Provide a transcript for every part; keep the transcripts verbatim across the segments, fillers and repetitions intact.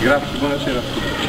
Grazie, buonasera a tutti.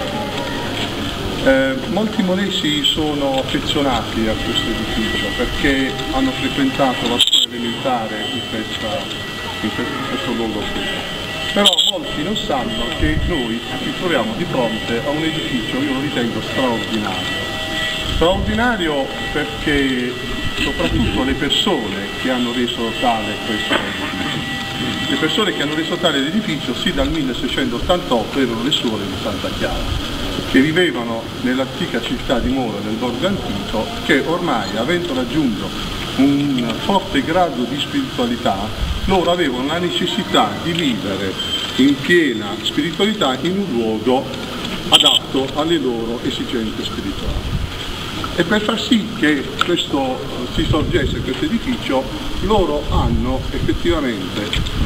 Eh, molti molesi sono affezionati a questo edificio perché hanno frequentato la scuola elementare in, questa, in, questo, in questo luogo qui. Però molti non sanno che noi ci troviamo di fronte a un edificio, io lo ritengo straordinario. Straordinario perché soprattutto le persone che hanno reso tale questo edificio. Le persone che hanno reso tale l'edificio sì dal milleseicentottantotto erano le suore di Santa Chiara, che vivevano nell'antica città di Mora, nel borgo antico, che ormai, avendo raggiunto un forte grado di spiritualità, loro avevano la necessità di vivere in piena spiritualità in un luogo adatto alle loro esigenze spirituali. E per far sì che questo si sorgesse questo edificio, loro hanno effettivamente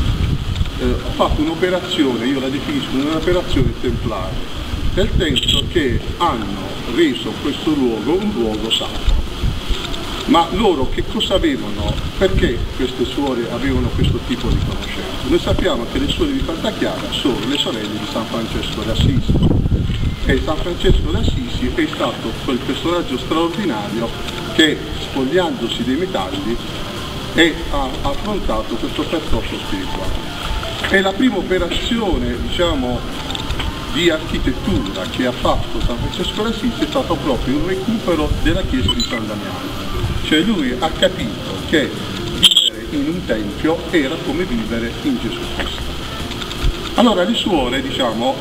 eh, fatto un'operazione, io la definisco un'operazione templare, nel senso che hanno reso questo luogo un luogo sacro. Ma loro che cosa avevano? Perché queste suore avevano questo tipo di conoscenza? Noi sappiamo che le suore di Santa Chiara sono le sorelle di San Francesco d'Assisi. E San Francesco d'Assisi è stato quel personaggio straordinario che, spogliandosi dei metalli, è, ha affrontato questo percorso spirituale. E la prima operazione, diciamo, di architettura che ha fatto San Francesco d'Assisi è stato proprio il recupero della chiesa di San Damiano. Cioè lui ha capito che vivere in un tempio era come vivere in Gesù Cristo. Allora le suore, diciamo,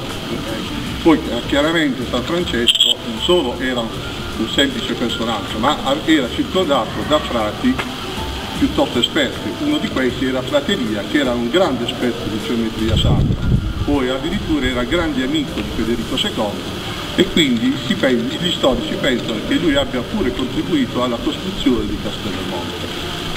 poi chiaramente San Francesco non solo era un semplice personaggio, ma era circondato da frati piuttosto esperti. Uno di questi era Frate Elia, che era un grande esperto di geometria sacra, poi addirittura era grande amico di Federico secondo, e quindi si pensa, gli storici pensano che lui abbia pure contribuito alla costruzione di Castellomonte.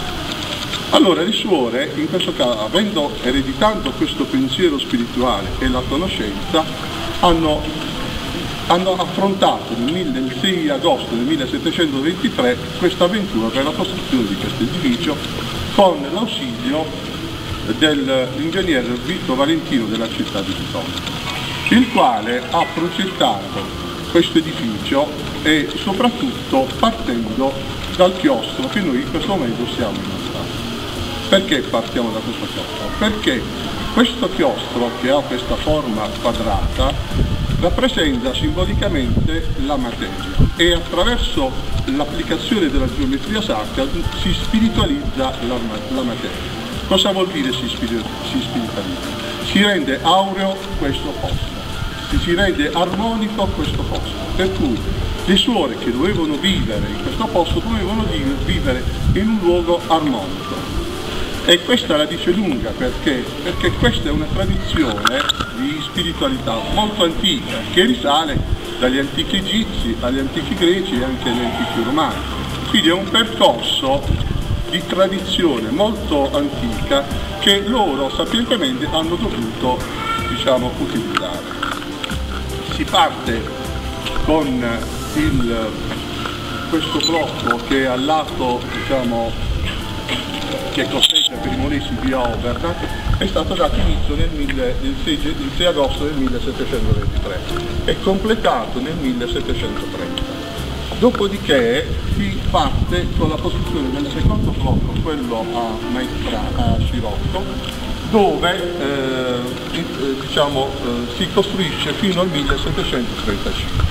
Allora le suore, in questo caso, avendo ereditato questo pensiero spirituale e la conoscenza, hanno, hanno affrontato nel sei agosto del millesettecentoventitré questa avventura per la costruzione di questo edificio con l'ausilio dell'ingegnere Vito Valentino della città di Bitonto, il quale ha progettato questo edificio e soprattutto partendo dal chiostro che noi in questo momento stiamo inaugurando. Perché partiamo da questo chiostro? Perché questo chiostro, che ha questa forma quadrata, rappresenta simbolicamente la materia e attraverso l'applicazione della geometria sacra si spiritualizza la, la materia. Cosa vuol dire si, spiritu si spiritualizza? Si rende aureo questo posto, si, si rende armonico questo posto, per cui le suore che dovevano vivere in questo posto dovevano vivere in un luogo armonico. E questa la dice lunga perché? Perché questa è una tradizione di spiritualità molto antica che risale dagli antichi egizi, agli antichi greci e anche agli antichi romani. Quindi è un percorso di tradizione molto antica che loro sapientemente hanno dovuto, diciamo, utilizzare. Si parte con il, questo blocco che è al lato, diciamo, che costeggia per i molesi via Auverna, è stato dato inizio nel, mille, il, sei, il sei agosto del millesettecentoventitré e completato nel millesettecentotrenta. Dopodiché si parte con la costruzione del secondo blocco, quello a Maestra, a Scirocco, dove eh, diciamo, eh, si costruisce fino al millesettecentotrentacinque.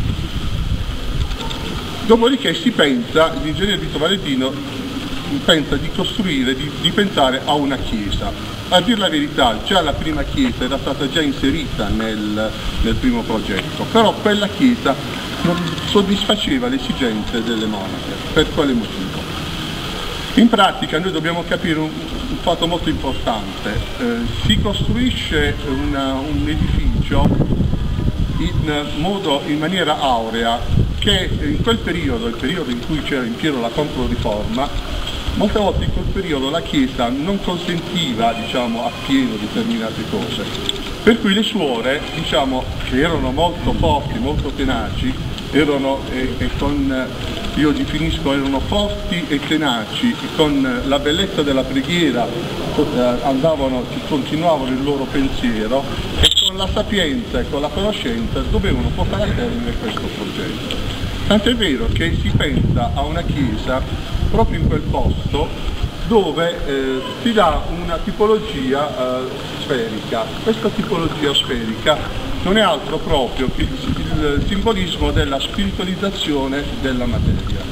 Dopodiché si pensa, l'ingegnere Vito Valentino pensa di costruire, di, di pensare a una chiesa. A dire la verità, già la prima chiesa era stata già inserita nel, nel primo progetto, però quella chiesa non soddisfaceva le esigenze delle monache. Per quale motivo? In pratica noi dobbiamo capire un, un fatto molto importante. Eh, si costruisce una, un edificio in, modo, in maniera aurea che in quel periodo, il periodo in cui c'era in pieno la Controriforma, molte volte in quel periodo la Chiesa non consentiva, diciamo, appieno determinate cose, per cui le suore, diciamo, che erano molto forti, molto tenaci, erano, e, e con, io definisco, erano forti e tenaci, e con la bellezza della preghiera andavano, continuavano il loro pensiero, e con con la sapienza e con la conoscenza dovevano portare a termine questo progetto. Tant'è vero che si pensa a una chiesa proprio in quel posto dove eh, si dà una tipologia eh, sferica. Questa tipologia sferica non è altro proprio che il, il simbolismo della spiritualizzazione della materia.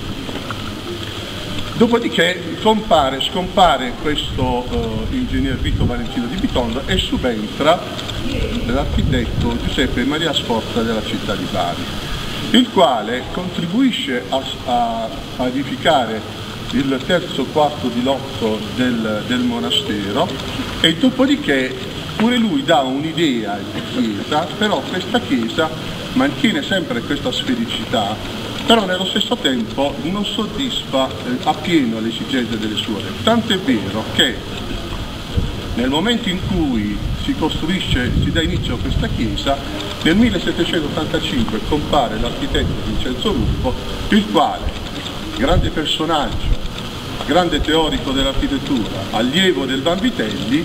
Dopodiché compare, scompare questo uh, ingegner Vito Valentino di Bitondo e subentra l'architetto Giuseppe Maria Sforza della città di Bari, il quale contribuisce a, a, a edificare il terzo quarto di lotto del, del monastero e dopodiché pure lui dà un'idea di chiesa, però questa chiesa mantiene sempre questa sfericità, però nello stesso tempo non soddisfa eh, appieno le esigenze delle suore. Tant'è vero che nel momento in cui si costruisce, si dà inizio a questa chiesa, nel millesettecentottantacinque compare l'architetto Vincenzo Ruffo, il quale, grande personaggio, grande teorico dell'architettura, allievo del Vanvitelli.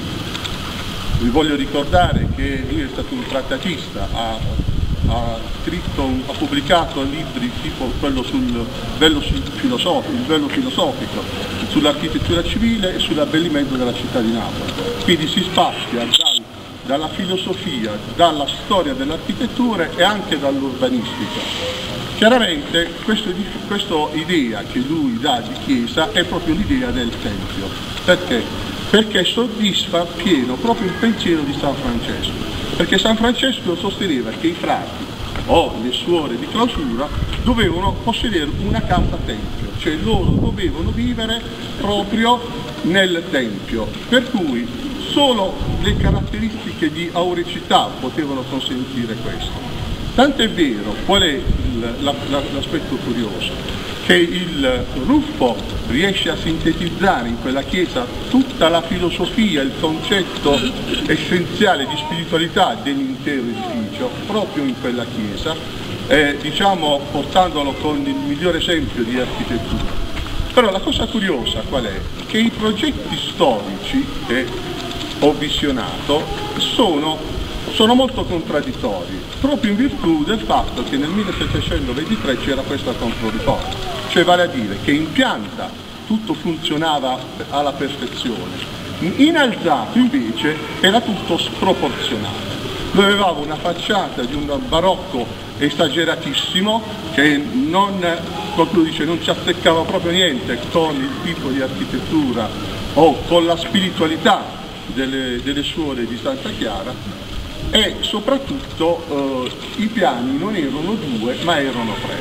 Vi voglio ricordare che lui è stato un trattatista, ha, ha, scritto, ha pubblicato libri tipo quello sul bello filosofico, il bello filosofico, sull'architettura civile e sull'abbellimento della città di Napoli. Quindi si spazia dal, dalla filosofia, dalla storia dell'architettura e anche dall'urbanistica. Chiaramente questa idea che lui dà di chiesa è proprio l'idea del Tempio. Perché? Perché soddisfa pieno proprio il pensiero di San Francesco. Perché San Francesco sosteneva che i frati o le suore di clausura dovevano possedere una casa Tempio, cioè loro dovevano vivere proprio nel Tempio, per cui solo le caratteristiche di aurecità potevano consentire questo. Tant'è vero, qual è l'aspetto curioso? Che il Ruffo riesce a sintetizzare in quella chiesa tutta la filosofia, il concetto essenziale di spiritualità dell'intero edificio, proprio in quella chiesa, eh, diciamo portandolo con il migliore esempio di architettura. Però la cosa curiosa qual è? Che i progetti storici che ho visionato sono sono molto contraddittori, proprio in virtù del fatto che nel millesettecentoventitré c'era questa controriforma, cioè vale a dire che in pianta tutto funzionava alla perfezione, in alzato invece era tutto sproporzionato. Noi avevamo una facciata di un barocco esageratissimo che non, qualcuno dice, non ci azzeccava proprio niente con il tipo di architettura o con la spiritualità delle, delle suore di Santa Chiara, e soprattutto eh, i piani non erano due ma erano tre.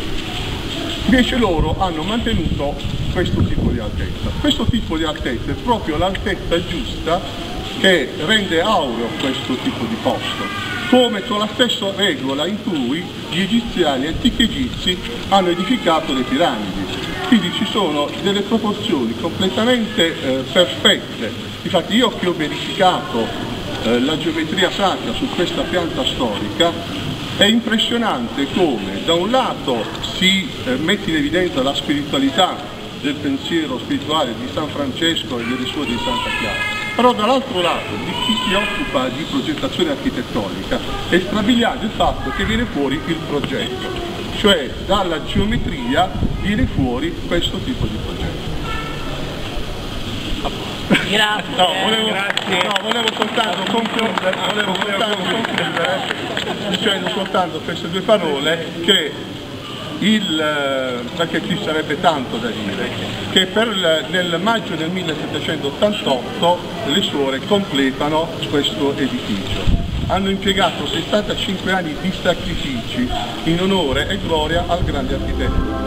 Invece loro hanno mantenuto questo tipo di altezza. Questo tipo di altezza è proprio l'altezza giusta che rende aureo questo tipo di posto, come con la stessa regola in cui gli egiziani, antichi egizi, hanno edificato le piramidi. Quindi ci sono delle proporzioni completamente eh, perfette. Infatti io che ho verificato la geometria sacra su questa pianta storica, è impressionante come da un lato si eh, mette in evidenza la spiritualità del pensiero spirituale di San Francesco e delle suore di Santa Chiara, però dall'altro lato di chi si occupa di progettazione architettonica è strabiliante il fatto che viene fuori il progetto, cioè dalla geometria viene fuori questo tipo di progetto. Grazie. No, volevo, Grazie. No, volevo soltanto concludere, volevo soltanto concludere dicendo soltanto queste due parole, che il, perché ci sarebbe tanto da dire, che per, nel maggio del millesettecentottantotto le suore completano questo edificio. Hanno impiegato sessantacinque anni di sacrifici in onore e gloria al grande architetto.